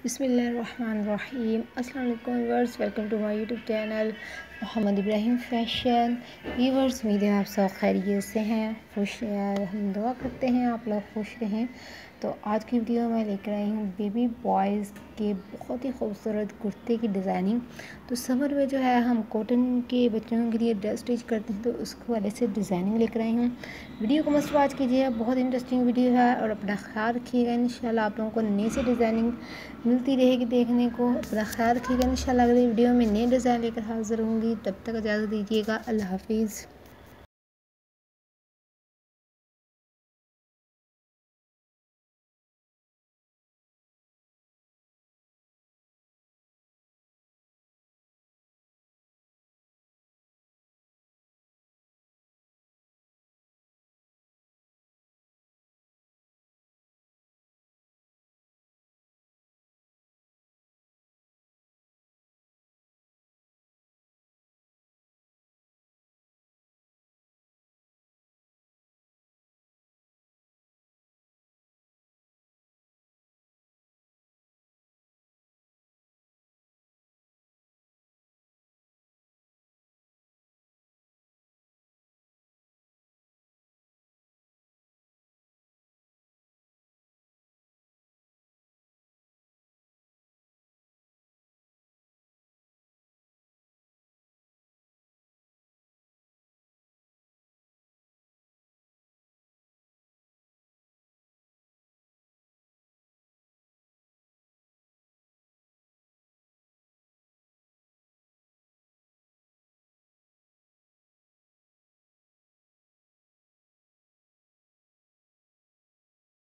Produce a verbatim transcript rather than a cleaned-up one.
बिस्मिल्लाहिर्रहमानिर्रहीम। अस्सलाम वालेकुम viewers, welcome to my YouTube channel Mohammad Ibrahim fashion. Viewers, उम्मीद है आप सब खैरियत से हैं, खुश हैं। हम दुआ करते हैं आप लोग खुश रहें। तो आज की वीडियो में लेकर आई हूँ बेबी बॉयज़ के बहुत ही खूबसूरत कुर्ते की डिज़ाइनिंग। तो समर में जो है हम कॉटन के बच्चों के लिए ड्रेस स्टिच करते हैं, तो उसको वाले से डिज़ाइनिंग लेकर आई हूँ। वीडियो को मस्ट वॉच कीजिए, बहुत इंटरेस्टिंग वीडियो है और अपना ख्याल रखिएगा। इंशाल्लाह आप लोगों को नई से डिज़ाइनिंग मिलती रहेगी देखने को। अपना ख्याल रखिएगा। इंशाल्लाह अगली वीडियो में नई डिज़ाइन लेकर हाजिर होंगी। तब तक इजाज़त दीजिएगा। अल्लाह हाफिज़।